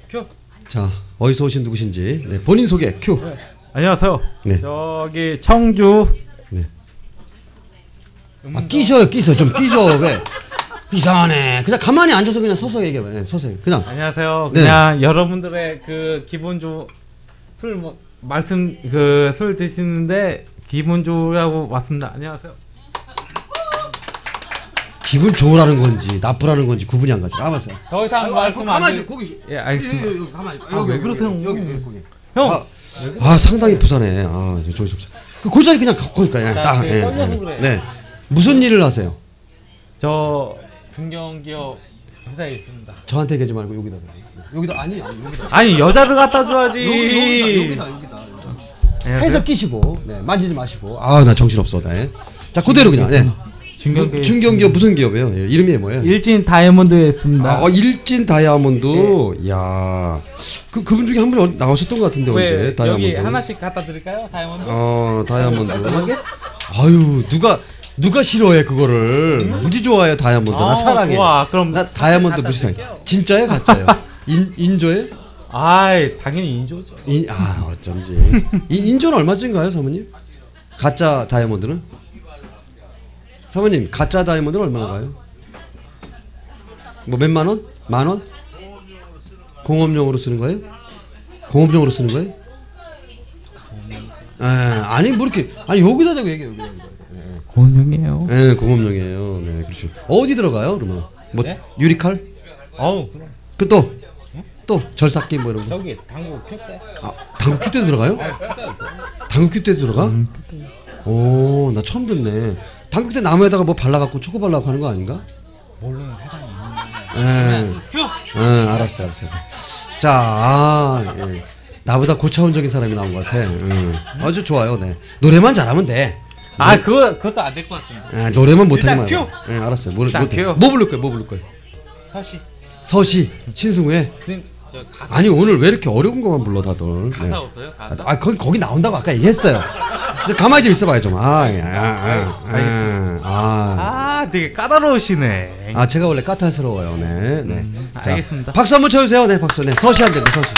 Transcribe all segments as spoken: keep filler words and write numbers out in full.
큐. 자, 어디서 오신 누구신지 네, 본인 소개 큐. 네. 안녕하세요. 네. 저기 청주. 네. 아, 끼셔요, 끼셔. 좀 끼셔. 왜? 이상하네. 그냥 가만히 앉아서 그냥 서서 얘기해봐. 네, 서서 그냥. 안녕하세요. 네. 그냥 여러분들의 그 기분 좋술 뭐 말씀 그 술 드시는데 기분 좋으라고 왔습니다. 안녕하세요. 기분 좋으라는 건지 나쁘라는 건지 구분이 안 가죠. 가만있어. 더 이상 아, 말씀 안 가만히 드리... 거기. 예, 알겠습니다. 여기, 여기, 가만히. 아, 왜 그러세요? 여기, 여기, 거기. 형. 아, 아 상당히 부산해. 아, 저기 좀. 그 고자리 그냥 거기 그냥 딱. 그 예, 떨려서 예. 그래. 네. 무슨 일을 하세요? 저 중견기업 회사에 있습니다. 저한테 얘기하지 말고 여기다. 여기다 아니, 아니 여기다. 아니 여자를 갖다 줘야지. 여기, 여기다, 여기다, 여기다. 안녕하세요. 해서 끼시고, 네, 만지지 마시고. 아, 나 정신 없어. 네. 자, 그대로 그냥. 네. 중견기업. 중견기업 무슨 기업이에요? 예, 이름이 뭐예요? 일진 다이아몬드에 있습니다. 아, 어, 일진 다이아몬드. 네. 야, 그 그분 중에 한 분 나오셨던 것 같은데 왜 언제? 다이아몬드. 여기 하나씩 갖다 드릴까요? 다이아몬드? 어, 다이아몬드. 아유, 누가 누가 싫어해 그거를? 음? 무지 좋아해 다이아몬드. 나 아, 사랑해. 좋아. 그럼 나 다이아몬드 무지 사랑해. 진짜예요, 가짜예요? 인 인조예요? 아이, 당연히 인조죠. 인, 아, 어쩐지. 인, 인조는 얼마쯤인가요, 사모님? 가짜 다이아몬드는? 사모님, 가짜 다이아몬드는 얼마나 가요? 뭐 몇만 원? 만 원? 공업용으로 쓰는 거예요? 공업용으로 쓰는 거예요? 에, 아니 뭐 이렇게 아니 여기다 대고 얘기해 여기다. 공업용이에요. 예, 공업용이에요. 네, 그렇죠. 어디 들어가요, 그러면? 뭐 네? 유리칼? 어우, 그럼. 그 또 또 절삭기 뭐 이런 거. 저기 당구 큐대. 아, 당구 큐대 들어가요? 당구 큐대 들어가? 음, 오, 나 처음 듣네. 당구 큐대 나무에다가 뭐 발라갖고 초코 발라갖고 하는 거 아닌가? 모르는 세상이 있는 예. 큐. 예, 알았어, 알았어. 자, 아, 예. 나보다 고차원적인 사람이 나온 것 같아. 음. 아주 좋아요. 네. 노래만 잘하면 돼. 아, 노래... 그거 그것도 안 될 것 같은데. 아, 노래만 못하는 거야. 큐. 예, 알았어요. 뭐, 일단 뭐, 큐. 뭐 부를 거야? 뭐 부를 거야? 서시. 서시. 친승우의. 저 가사. 아니 오늘 왜 이렇게 어려운 것만 불러 다들. 가사 네. 없어요? 가사? 아, 거기 거기 나온다고 아까 얘기했어요. 가만히 좀 있어봐요 좀. 아, 예, 아, 아, 아, 아, 아, 되게 까다로우시네. 아, 제가 원래 까탈스러워요. 네, 네. 음, 자, 알겠습니다. 박수 한번 쳐주세요. 네, 박수. 네, 서시 한 대, 서시.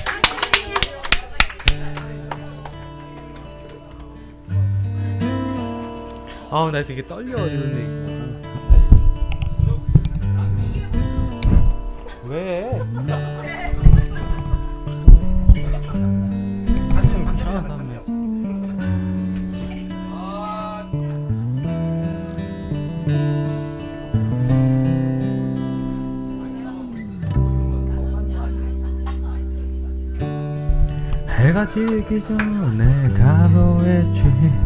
아, 나 되게 떨려 이런 얘기. 왜? 해가 지기 전에 가로했지.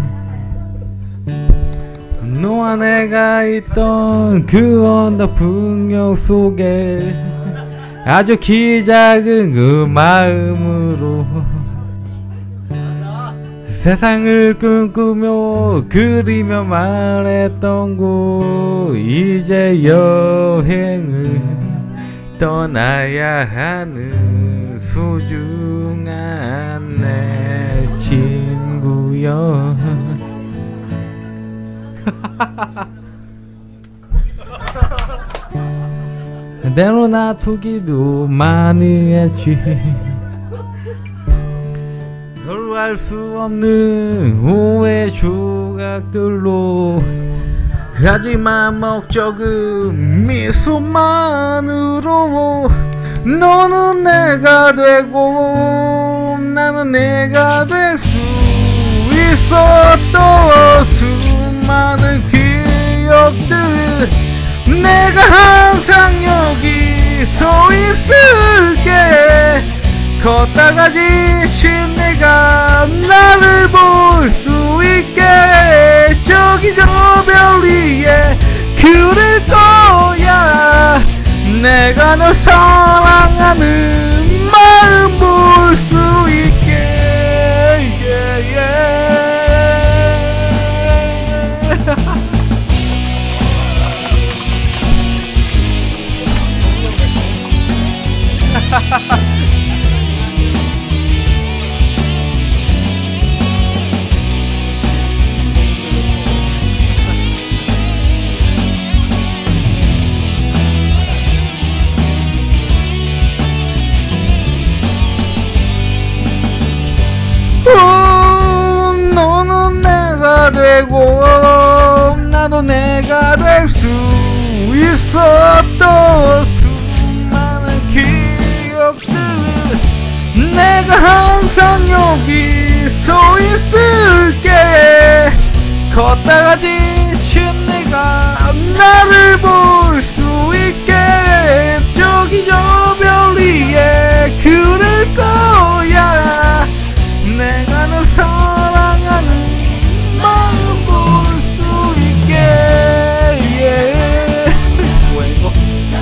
너와 내가 있던 그 언덕 풍경 속에 아주 키 작은 그 마음으로 세상을 꿈꾸며 그리며 말했던 곳 이제 여행을 떠나야 하는 소중한 내 친구여. 때로 놔두기도 많이 했지. 별로 알 수 없는 오해 조각들로 하지만 목적은 미소만으로 너는 내가 되고 나는 내가 될 수 있었던 수많은 기억들 내가 항상 여기 서 있을게. 걷다가 지친 내가 나를 볼 수 있게 저기 저 별 위에 그릴 거야. 내가 널 사랑하는 마음 볼 수 있게. yeah, yeah. 되고 나도 내가 될 수 있었던 수많은 기억들을 내가 항상 여기 서 있을게. 걷다가 지친 내가 나를 볼 수 있게 저기 저 별 위에 그릴 거야. 내가 널 사랑하는 마음 볼 수 있게. yeah. 뭐야 이거?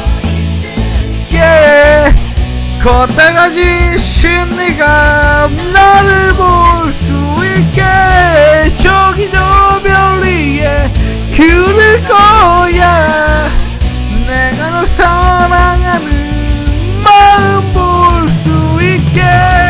yeah. 걷다가 지친 네가 나를 볼 수 있게 저기 저 별 위에 그릴 거야. 내가 널 사랑하는 마음 볼 수 있게.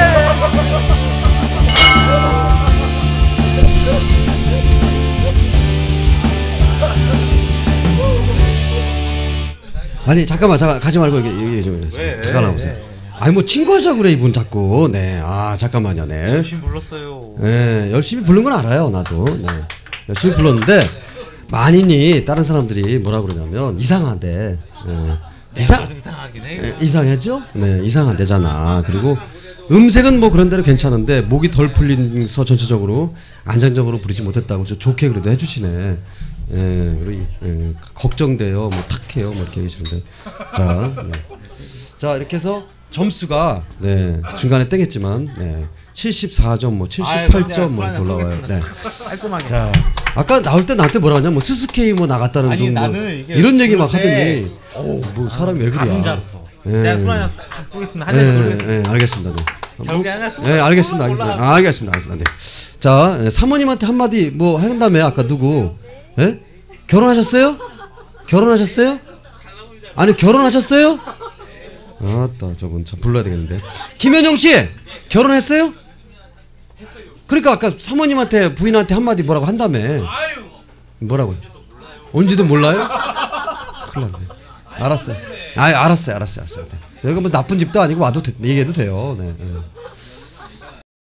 아니 잠깐만 잠깐 가지 말고 여기 여기 좀 왜? 잠깐 나오세요. 아니 뭐 친구하자고 그래 이분 자꾸. 네. 아 잠깐만요. 네. 열심히 불렀어요. 네 열심히 부른 건 알아요 나도. 네. 열심히 불렀는데 만인이 다른 사람들이 뭐라 그러냐면 이상하대. 네. 이상 이상하긴 해. 네, 이상하죠? 네 이상하대잖아. 그리고 음색은 뭐 그런 대로 괜찮은데 목이 덜 풀린서 전체적으로 안정적으로 부르지 못했다고 저 좋게 그래도 해주시네. 예, 우리 예, 걱정돼요. 뭐 탁해요. 뭐 이렇게 얘기하시는데 자, 네. 자 이렇게 해서 점수가 네 중간에 땡했지만 네 칠십사 점 뭐 칠십팔 점 뭐 이렇게 올라와요. 네. 깔끔하게. 자 아까 나올 때 나한테 뭐라 하냐 뭐 스스케이 뭐 나갔다는 아니, 둥 뭐 나는 이게 이런 얘기 막 그럴 때 하더니 어뭐 사람이 왜 가수인 줄 그래야. 알았어. 예. 내가 술 한잔 쏘겠습니다. 한 네, 잔 쏘겠습니다. 네, 알겠습니다. 네. 결국에 하나 쏘고 네, 알겠습니다. 몰라. 알겠습니다. 아, 알겠습니다. 알겠습니다. 네. 자, 예, 사모님한테 한마디 뭐 한다며 아까 누구? 예? 결혼하셨어요? 결혼하셨어요? 아니 결혼하셨어요? 아따 저분 참 불러야 되겠는데. 김현영 씨 결혼했어요? 그러니까 아까 사모님한테 부인한테 한마디 뭐라고 한다며. 뭐라고? 언제도 몰라요? 큰일 났네. 알았어요. 아, 알았어요, 알았어요, 알았어요. 여기가 뭐 나쁜 집도 아니고 와도 돼, 얘기해도 돼요. 네. 네.